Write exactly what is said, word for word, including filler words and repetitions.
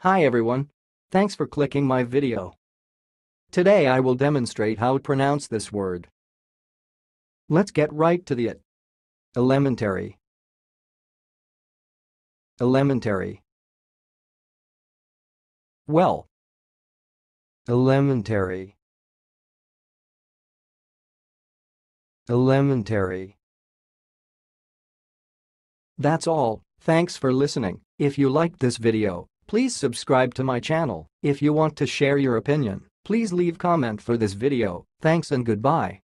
Hi everyone. Thanks for clicking my video. Today I will demonstrate how to pronounce this word. Let's get right to the it. Elementary. Elementary. Well. Elementary. Elementary. That's all. Thanks for listening. If you liked this video, please subscribe to my channel. If you want to share your opinion, please leave comment for this video. Thanks and goodbye.